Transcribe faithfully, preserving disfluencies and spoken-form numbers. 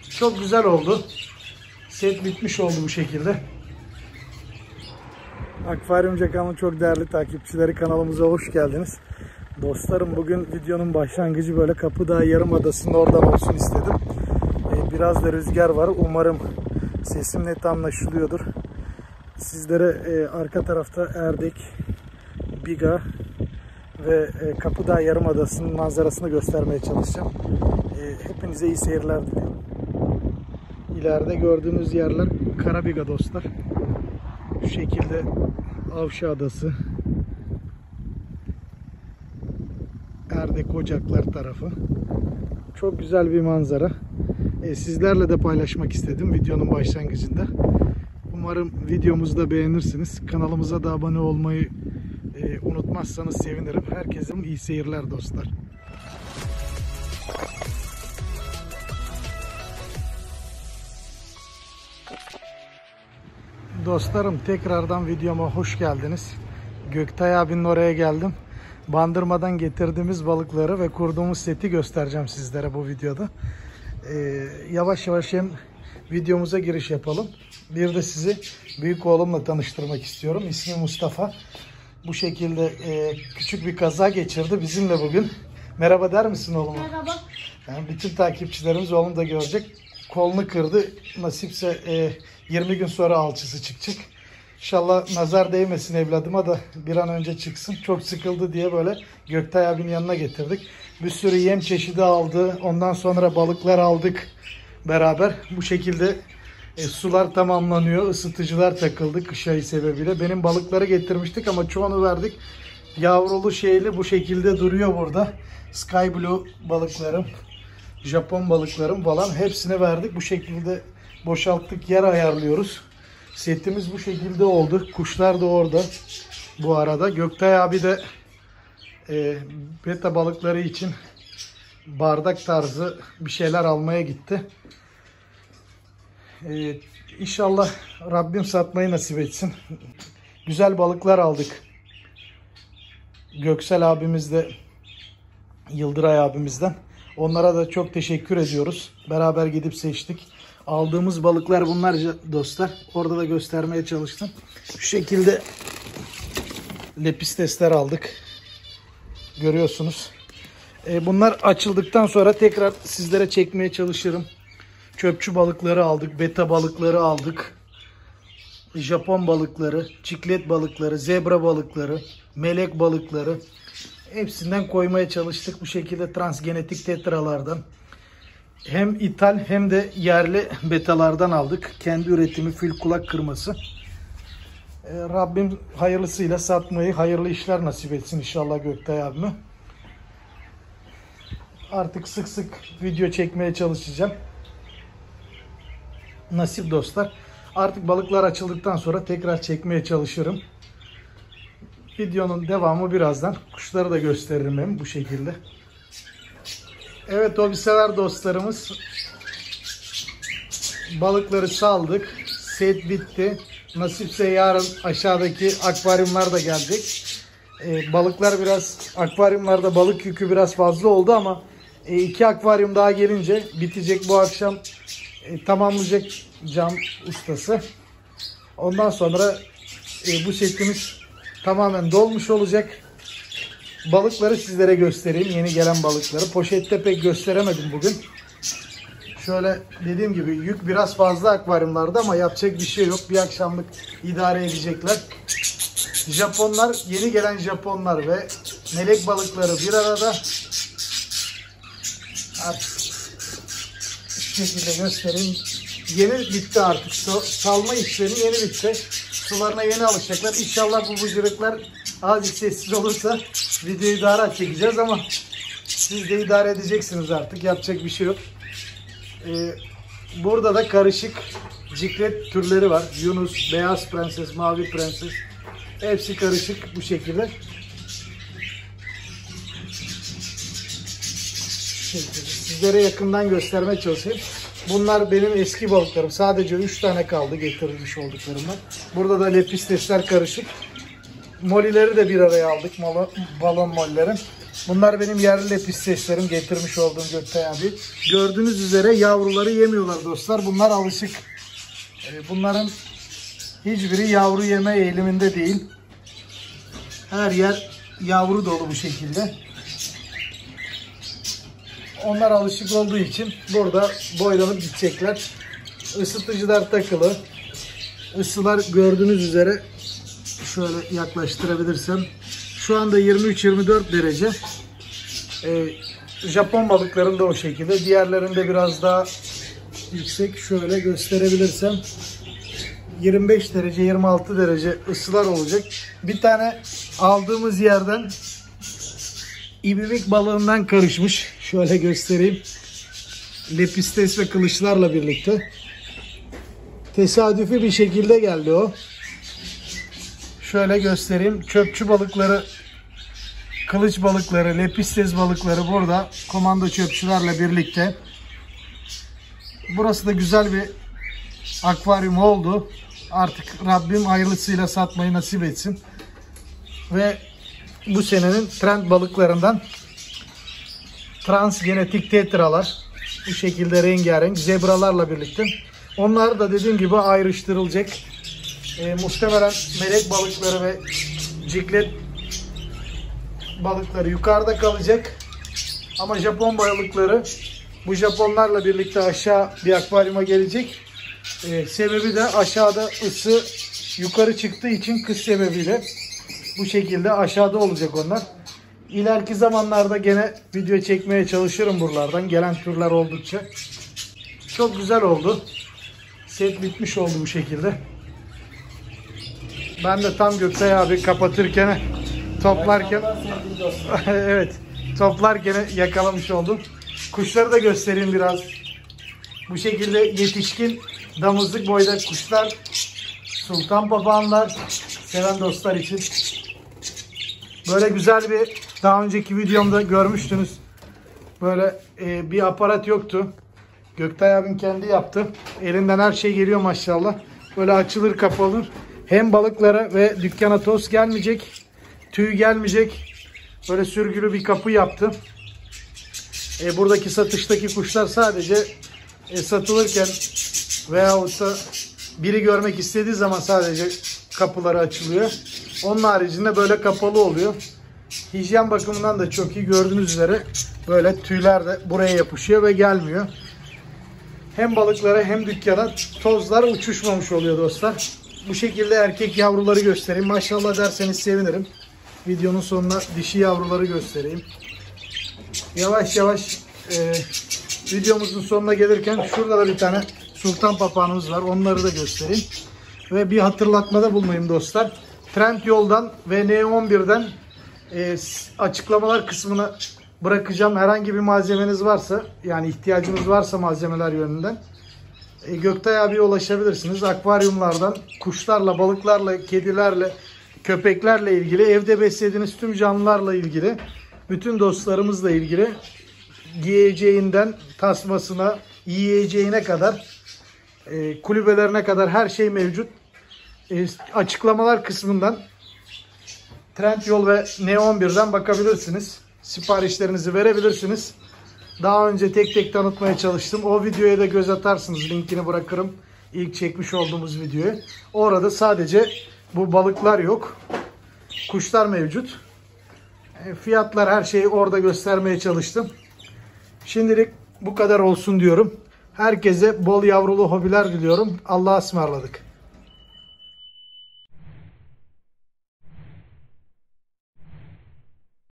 Çok güzel oldu. Set bitmiş oldu bu şekilde. Akvaryumcu kanalının çok değerli takipçileri, kanalımıza hoş geldiniz. Dostlarım, bugün videonun başlangıcı böyle Kapıdağ Yarımadası'nın oradan olsun istedim. Ee, biraz da rüzgar var. Umarım sesim net anlaşılıyordur. Sizlere e, arka tarafta Erdek, Biga ve e, Kapıdağ Yarımadası'nın manzarasını göstermeye çalışacağım. E, hepinize iyi seyirler diliyorum. İleride gördüğünüz yerler Karabiga dostlar. Şu şekilde Avşa Adası, Erdek Ocaklar tarafı. Çok güzel bir manzara. E, sizlerle de paylaşmak istedim videonun başlangıcında. Umarım videomuzu da beğenirsiniz. Kanalımıza da abone olmayı e, unutmazsanız sevinirim. Herkese iyi seyirler dostlar. Dostlarım, tekrardan videoma hoş geldiniz. Göktay abinin oraya geldim. Bandırmadan getirdiğimiz balıkları ve kurduğumuz seti göstereceğim sizlere bu videoda. Ee, yavaş yavaş hem videomuza giriş yapalım. Bir de sizi büyük oğlumla tanıştırmak istiyorum. İsmi Mustafa. Bu şekilde e, küçük bir kaza geçirdi bizimle bugün. Merhaba der misin oğluma? Merhaba. Yani bütün takipçilerimiz oğlum da görecek. Kolunu kırdı. Nasipse e, yirmi gün sonra alçısı çıkacak. İnşallah nazar değmesin evladıma da bir an önce çıksın. Çok sıkıldı diye böyle Göktay abinin yanına getirdik. Bir sürü yem çeşidi aldı. Ondan sonra balıklar aldık beraber. Bu şekilde e, sular tamamlanıyor. Isıtıcılar takıldı kış ayı sebebiyle. Benim balıkları getirmiştik ama çoğunu verdik. Yavrulu şeyli bu şekilde duruyor burada. Sky Blue balıklarım, Japon balıklarım falan hepsini verdik. Bu şekilde boşalttık, yer ayarlıyoruz. Setimiz bu şekilde oldu. Kuşlar da orada bu arada. Göktay abi de e, beta balıkları için bardak tarzı bir şeyler almaya gitti. E, İnşallah Rabbim satmayı nasip etsin. Güzel balıklar aldık. Göksel abimiz de Yıldıray abimizden. Onlara da çok teşekkür ediyoruz. Beraber gidip seçtik. Aldığımız balıklar bunlar dostlar. Orada da göstermeye çalıştım. Şu şekilde lepistesler aldık. Görüyorsunuz. E, bunlar açıldıktan sonra tekrar sizlere çekmeye çalışırım. Çöpçü balıkları aldık. Beta balıkları aldık. Japon balıkları, çiklet balıkları, zebra balıkları, melek balıkları. Hepsinden koymaya çalıştık. Bu şekilde transgenetik tetralardan. Hem ithal hem de yerli betalardan aldık. Kendi üretimi fil kulak kırması. Ee, Rabbim hayırlısıyla satmayı, hayırlı işler nasip etsin inşallah Göktay abime. Artık sık sık video çekmeye çalışacağım. Nasip dostlar. Artık balıklar açıldıktan sonra tekrar çekmeye çalışırım. Videonun devamı birazdan. Kuşları da gösteririm hem bu şekilde. Evet hobisever dostlarımız, balıkları saldık. Set bitti. Nasipse yarın aşağıdaki akvaryumlar da gelecek. Ee, balıklar biraz, akvaryumlarda balık yükü biraz fazla oldu ama e, iki akvaryum daha gelince bitecek bu akşam. E, tamamlayacak cam ustası. Ondan sonra e, bu setimiz tamamen dolmuş olacak. Balıkları sizlere göstereyim. Yeni gelen balıkları. Poşette pek gösteremedim bugün. Şöyle dediğim gibi yük biraz fazla akvaryumlarda ama yapacak bir şey yok. Bir akşamlık idare edecekler. Japonlar, yeni gelen Japonlar ve melek balıkları bir arada. Artık şu şekilde göstereyim. Yeni bitti artık. Salma işlemi yeni bitti. Sularına yeni alışacaklar. İnşallah bu bıcırıklar azıcık sessiz olursa videoyu daha rahat çekeceğiz ama siz de idare edeceksiniz artık. Yapacak bir şey yok. Ee, burada da karışık ciklet türleri var. Yunus, beyaz prenses, mavi prenses. Hepsi karışık bu şekilde. Sizlere yakından göstermeye çalışayım. Bunlar benim eski balıklarım. Sadece üç tane kaldı getirilmiş olduklarımdan. Burada da lepistesler karışık. Molileri de bir araya aldık. Balon molleri. Bunlar benim yerli lepisteslerim, getirmiş olduğum Göktay abi. Gördüğünüz üzere yavruları yemiyorlar dostlar. Bunlar alışık. Bunların hiçbiri yavru yeme eğiliminde değil. Her yer yavru dolu bu şekilde. Onlar alışık olduğu için burada boylanıp gidecekler. Isıtıcılar takılı. Isılar gördüğünüz üzere şöyle yaklaştırabilirsem. Şu anda yirmi üç yirmi dört derece. Ee, Japon balıklarında o şekilde. Diğerlerinde biraz daha yüksek. Şöyle gösterebilirsem. yirmi beş derece yirmi altı derece ısılar olacak. Bir tane aldığımız yerden ibibik balığından karışmış. Şöyle göstereyim. Lepistes ve kılıçlarla birlikte. Tesadüfi bir şekilde geldi o. Şöyle göstereyim. Çöpçü balıkları, kılıç balıkları, lepistes balıkları burada komando çöpçülerle birlikte. Burası da güzel bir akvaryum oldu. Artık Rabbim hayırlısıyla satmayı nasip etsin. Ve bu senenin trend balıklarından transgenetik tetralar, bu şekilde rengarenk zebralarla birlikte. Onlar da dediğim gibi ayrıştırılacak. E, muhtemelen melek balıkları ve ciklet balıkları yukarıda kalacak. Ama Japon balıkları bu Japonlarla birlikte aşağı bir akvaryuma gelecek. E, sebebi de aşağıda ısı yukarı çıktığı için kış sebebiyle bu şekilde aşağıda olacak onlar. İleriki zamanlarda gene video çekmeye çalışırım buralardan. Gelen türler oldukça. Çok güzel oldu. Set bitmiş oldu bu şekilde. Ben de tam Göktay abi kapatırken, toplarken evet, toplarken yakalamış oldum. Kuşları da göstereyim biraz. Bu şekilde yetişkin damızlık boyda kuşlar, sultan papağanlar seven dostlar için. Böyle güzel bir, daha önceki videomda görmüştünüz. Böyle e, bir aparat yoktu. Göktay abim kendi yaptı. Elinden her şey geliyor maşallah. Böyle açılır kapanır. Hem balıklara ve dükkana toz gelmeyecek. Tüy gelmeyecek. Böyle sürgülü bir kapı yaptı. E, buradaki satıştaki kuşlar sadece e, satılırken veyahut da biri görmek istediği zaman sadece kapıları açılıyor. Onun haricinde böyle kapalı oluyor. Hijyen bakımından da çok iyi. Gördüğünüz üzere böyle tüyler de buraya yapışıyor ve gelmiyor. Hem balıklara hem dükkana tozlar uçuşmamış oluyor dostlar. Bu şekilde erkek yavruları göstereyim. Maşallah derseniz sevinirim. Videonun sonuna dişi yavruları göstereyim. Yavaş yavaş e, videomuzun sonuna gelirken şurada da bir tane sultan papağanımız var. Onları da göstereyim. Ve bir hatırlatmada bulunayım dostlar. Trendyol'dan ve N on bir'den e, açıklamalar kısmına bırakacağım. Herhangi bir malzemeniz varsa, yani ihtiyacınız varsa malzemeler yönünden e, Göktay abiye ulaşabilirsiniz. Akvaryumlardan kuşlarla, balıklarla, kedilerle, köpeklerle ilgili, evde beslediğiniz tüm canlılarla ilgili, bütün dostlarımızla ilgili giyeceğinden tasmasına, yiyeceğine kadar, e, kulübelerine kadar her şey mevcut. E, açıklamalar kısmından Trendyol ve N on bir'den bakabilirsiniz. Siparişlerinizi verebilirsiniz. Daha önce tek tek tanıtmaya çalıştım. O videoya da göz atarsınız. Linkini bırakırım. İlk çekmiş olduğumuz videoyu. Orada sadece bu balıklar yok. Kuşlar mevcut. E, fiyatlar, her şeyi orada göstermeye çalıştım. Şimdilik bu kadar olsun diyorum. Herkese bol yavrulu hobiler diliyorum. Allah'a ısmarladık.